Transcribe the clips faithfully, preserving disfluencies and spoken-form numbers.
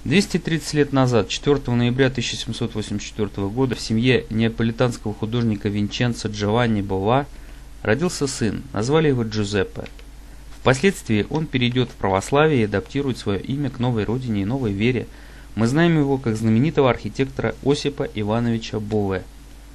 двести тридцать лет назад, четвёртого ноября тысяча семьсот восемьдесят четвёртого года, в семье неаполитанского художника Винченцо Джованни Бова родился сын, назвали его Джузеппе. Впоследствии он перейдет в православие и адаптирует свое имя к новой родине и новой вере. Мы знаем его как знаменитого архитектора Осипа Ивановича Бове.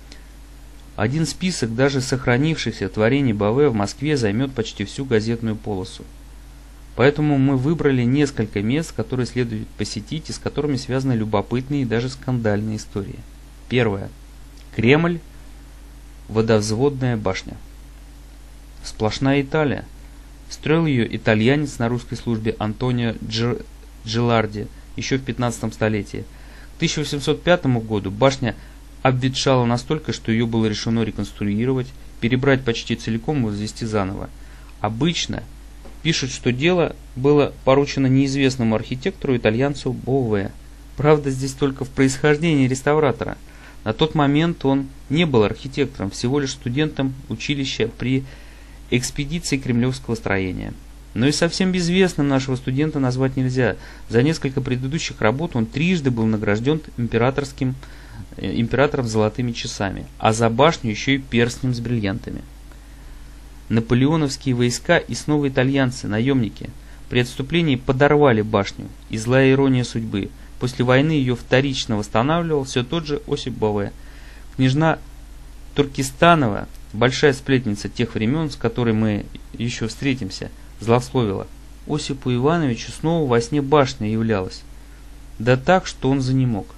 Один список даже сохранившихся творений Бове в Москве займет почти всю газетную полосу. Поэтому мы выбрали несколько мест, которые следует посетить и с которыми связаны любопытные и даже скандальные истории. Первое. Кремль, водовзводная башня. Сплошная Италия. Строил ее итальянец на русской службе Антонио Дж... Джиларди еще в пятнадцатом столетии. К тысяча восемьсот пятому году башня обветшала настолько, что ее было решено реконструировать, перебрать почти целиком и возвести заново. Обычно пишут, что дело было поручено неизвестному архитектору итальянцу Бове. Правда, здесь только в происхождении реставратора. На тот момент он не был архитектором, всего лишь студентом училища при экспедиции кремлевского строения. Но и совсем безвестным нашего студента назвать нельзя. За несколько предыдущих работ он трижды был награжден императорским, императором золотыми часами, а за башню еще и перстнем с бриллиантами. Наполеоновские войска и снова итальянцы, наемники, при отступлении подорвали башню, и злая ирония судьбы. После войны ее вторично восстанавливал все тот же Осип Бове. Княжна Туркестанова, большая сплетница тех времен, с которой мы еще встретимся, злословила: Осипу Ивановичу снова во сне башня являлась. Да так, что он занемог.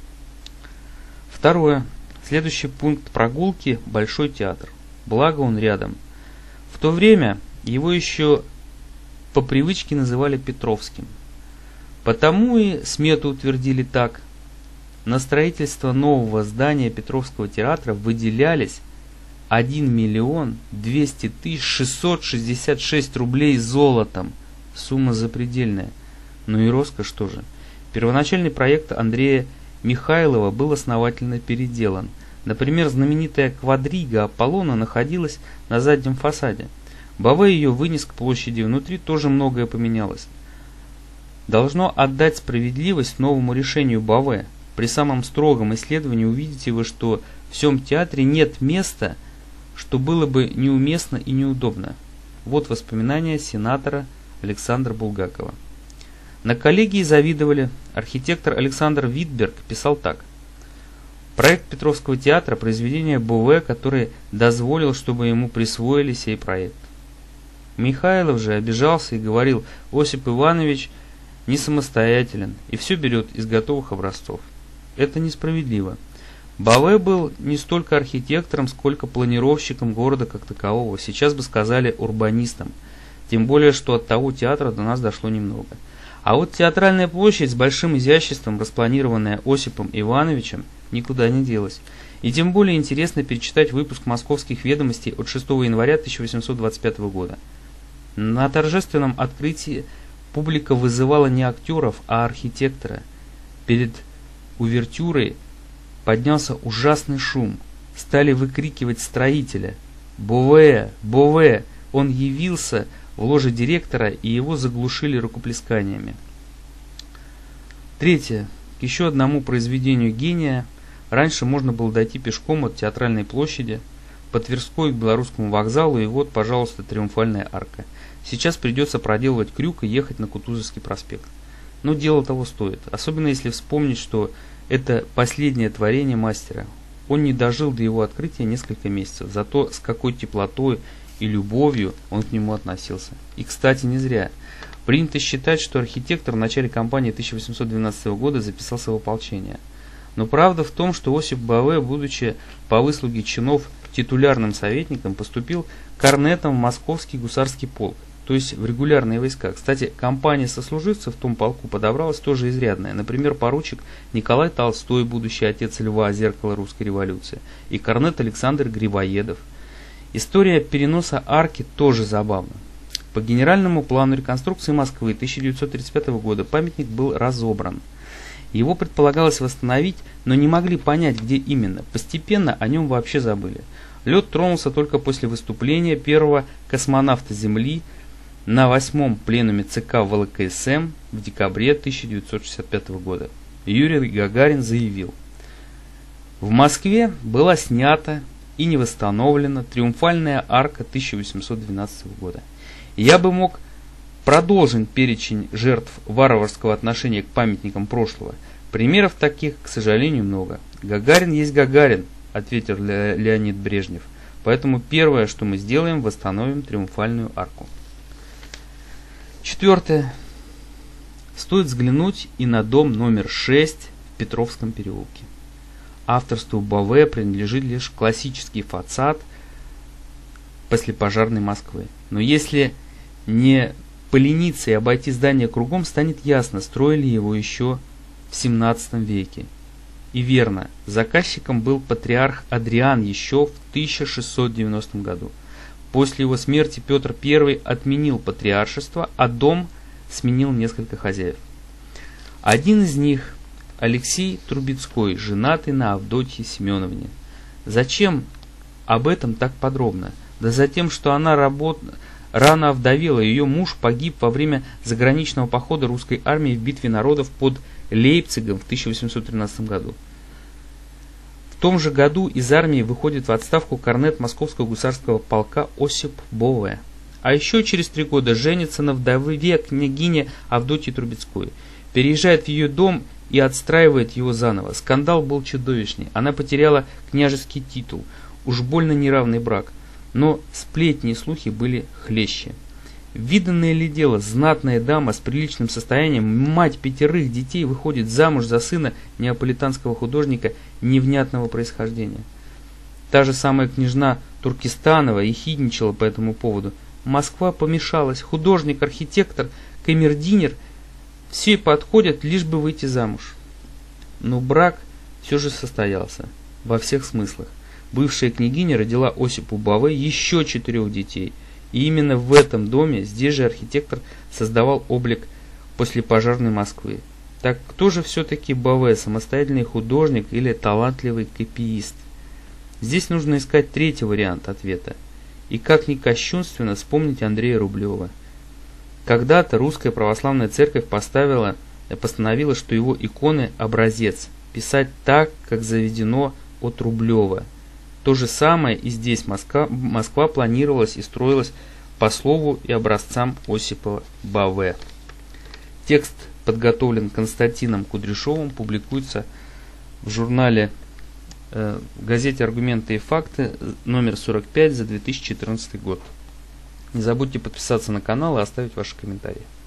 Второе. Следующий пункт прогулки – Большой театр. Благо он рядом. В то время его еще по привычке называли Петровским. Потому и смету утвердили так. На строительство нового здания Петровского театра выделялись один миллион двести тысяч шестьсот шестьдесят шесть рублей золотом. Сумма запредельная. Ну и роскошь тоже. Первоначальный проект Андрея Михайлова был основательно переделан. Например, знаменитая квадрига Аполлона находилась на заднем фасаде. Бове ее вынес к площади, внутри тоже многое поменялось. Должно отдать справедливость новому решению Бове. При самом строгом исследовании увидите вы, что в всем театре нет места, что было бы неуместно и неудобно. Вот воспоминания сенатора Александра Булгакова. На коллегии завидовали. Архитектор Александр Витберг писал так. Проект Петровского театра – произведение Бове, который дозволил, чтобы ему присвоили сей проект. Михайлов же обижался и говорил: Осип Иванович не самостоятелен и все берет из готовых образцов. Это несправедливо. Бове был не столько архитектором, сколько планировщиком города как такового, сейчас бы сказали урбанистом. Тем более, что от того театра до нас дошло немного. А вот театральная площадь с большим изяществом, распланированная Осипом Ивановичем, никуда не делась. И тем более интересно перечитать выпуск «Московских ведомостей» от шестого января тысяча восемьсот двадцать пятого года. На торжественном открытии публика вызывала не актеров, а архитектора. Перед увертюрой поднялся ужасный шум. Стали выкрикивать строителя: «Бове! Бове!» Он явился в ложе директора, и его заглушили рукоплесканиями. Третье. К еще одному произведению гения. Раньше можно было дойти пешком от Театральной площади по Тверской к Белорусскому вокзалу, и вот, пожалуйста, Триумфальная арка. Сейчас придется проделывать крюк и ехать на Кутузовский проспект. Но дело того стоит, особенно если вспомнить, что это последнее творение мастера. Он не дожил до его открытия несколько месяцев, зато с какой теплотой и любовью он к нему относился. И, кстати, не зря. Принято считать, что архитектор в начале кампании тысяча восемьсот двенадцатого года записался в ополчение. Но правда в том, что Осип Бове, будучи по выслуге чинов титулярным советником, поступил корнетом в Московский гусарский полк, то есть в регулярные войска. Кстати, компания сослуживцев в том полку подобралась тоже изрядная. Например, поручик Николай Толстой, будущий отец Льва, зеркало русской революции, и корнет Александр Грибоедов. История переноса арки тоже забавна. По генеральному плану реконструкции Москвы тысяча девятьсот тридцать пятого года памятник был разобран. Его предполагалось восстановить, но не могли понять, где именно. Постепенно о нем вообще забыли. Лед тронулся только после выступления первого космонавта Земли на восьмом пленуме ЦК ВЛКСМ в декабре тысяча девятьсот шестьдесят пятого года. Юрий Гагарин заявил: в Москве была снята и не восстановлена триумфальная арка тысяча восемьсот двенадцатого года. Я бы мог продолжить перечень жертв варварского отношения к памятникам прошлого. Примеров таких, к сожалению, много. Гагарин есть Гагарин, ответил Леонид Брежнев. Поэтому первое, что мы сделаем, восстановим триумфальную арку. Четвертое. Стоит взглянуть и на дом номер шесть в Петровском переулке. Авторству Баве принадлежит лишь классический фасад послепожарной Москвы. Но если не полениться и обойти здание кругом, станет ясно, строили его еще в семнадцатом веке. И верно, заказчиком был патриарх Адриан еще в тысяча шестьсот девяностом году. После его смерти Петр Первый отменил патриаршество, а дом сменил несколько хозяев. Один из них – Алексей Трубецкой, женатый на Авдотье Семеновне. Зачем об этом так подробно? Да за тем, что она работ... рано овдовела, ее муж погиб во время заграничного похода русской армии в битве народов под Лейпцигом в тысяча восемьсот тринадцатом году. В том же году из армии выходит в отставку корнет Московского гусарского полка Осип Бове. А еще через три года женится на вдове княгине Авдотьи Трубецкой. Переезжает в ее дом и отстраивает его заново. Скандал был чудовищный. Она потеряла княжеский титул. Уж больно неравный брак. Но сплетни и слухи были хлеще. Виданное ли дело, знатная дама с приличным состоянием, мать пятерых детей, выходит замуж за сына неаполитанского художника невнятного происхождения. Та же самая княжна Туркестанова ехидничала по этому поводу. Москва помешалась, художник, архитектор, камердинер, все подходят, лишь бы выйти замуж. Но брак все же состоялся, во всех смыслах. Бывшая княгиня родила Осипу Баве еще четырех детей. И именно в этом доме, здесь же архитектор создавал облик послепожарной Москвы. Так кто же все-таки Баве, самостоятельный художник или талантливый копиист? Здесь нужно искать третий вариант ответа. И как ни кощунственно вспомнить Андрея Рублева. Когда-то русская православная церковь поставила, постановила, что его иконы образец, писать так, как заведено от Рублева. То же самое и здесь Москва, Москва планировалась и строилась по слову и образцам Осипа Баве. Текст подготовлен Константином Кудряшовым, публикуется в журнале э, в газете «Аргументы и факты» номер сорок пять за две тысячи четырнадцатый год. Не забудьте подписаться на канал и оставить ваши комментарии.